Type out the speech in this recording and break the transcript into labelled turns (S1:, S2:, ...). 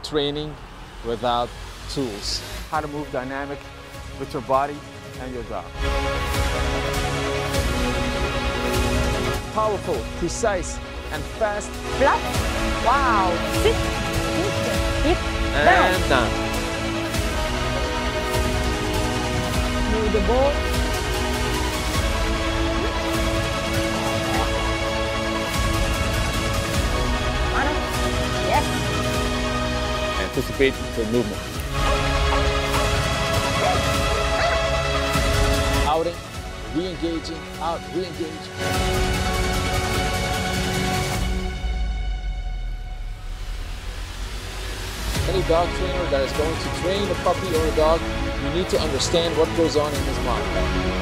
S1: training without tools.
S2: How to move dynamic with your body and your dog. Powerful, precise, and fast.
S3: Flat. Wow. Sit. Hip. Down.
S1: And down.
S3: Move the ball. Yes.
S1: Anticipate the movement. Outing, re-engaging, out, re-engage. Any dog trainer that is going to train a puppy or a dog, you need to understand what goes on in his mind.